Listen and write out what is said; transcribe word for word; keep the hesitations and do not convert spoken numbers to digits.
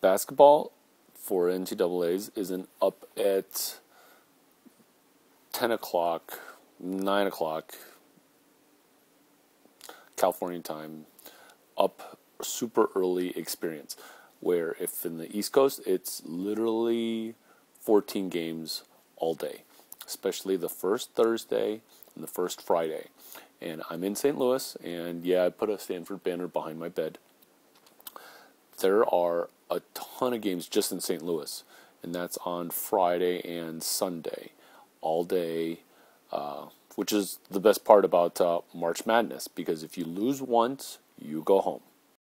basketball for N C double A's isn't up at ten o'clock, nine o'clock, California time, up super early experience. Where if in the East Coast, it's literally fourteen games all day, especially the first Thursday and the first Friday. And I'm in Saint Louis, and yeah, I put a Stanford banner behind my bed. There are a ton of games just in Saint Louis, and that's on Friday and Sunday, all day, uh, which is the best part about uh, March Madness, because if you lose once, you go home.